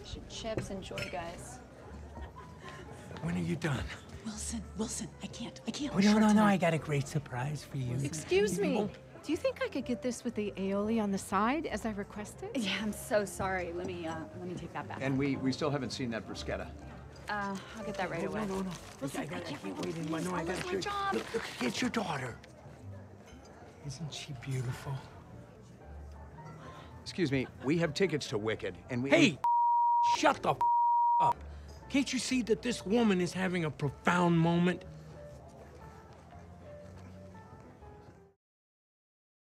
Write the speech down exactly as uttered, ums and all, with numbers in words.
Fish and chips, enjoy, guys. When are you done? Wilson, Wilson, I can't, I can't. Oh, no, no, no, I got a great surprise for you. Excuse me. Do you think I could get this with the aioli on the side, as I requested? Yeah, I'm so sorry. Let me, uh, let me take that back. And we, we still haven't seen that bruschetta. Uh, I'll get that right Oh, away. no, no, no. Listen, I, got, I I can't can't wait. wait anymore. No, I Please, gotta my show you. job. Look, look, it's your daughter. Isn't she beautiful? Excuse me, we have tickets to Wicked, and we... Hey, shut the f up. Can't you see that this woman is having a profound moment?